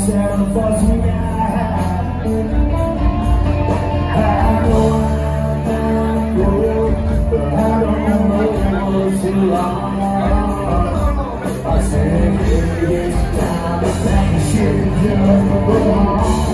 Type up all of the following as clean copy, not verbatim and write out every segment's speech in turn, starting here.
shadow falls me out. I know I'm good, but I don't know too long. I said it's time to thank shit just go on.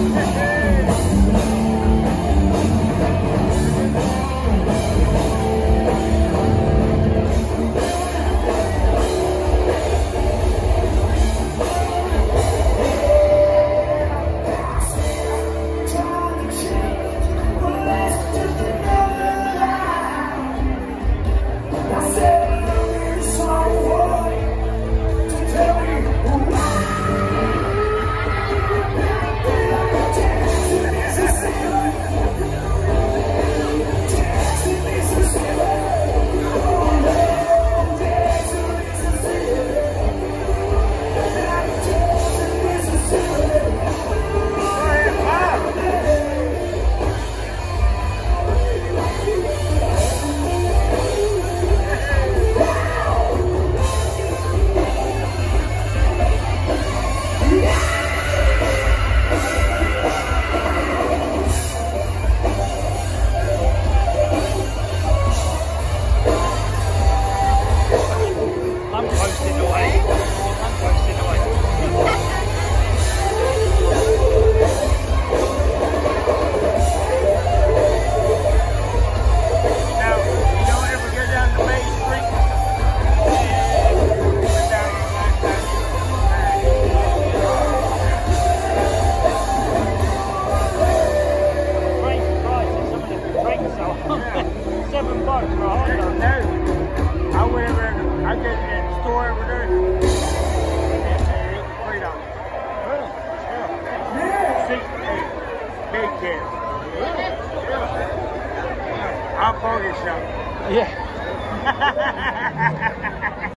$7 for a hot dog. No, I went over there, I get in the store over there, and it's $3. Daycare. I'll call you something. Yeah.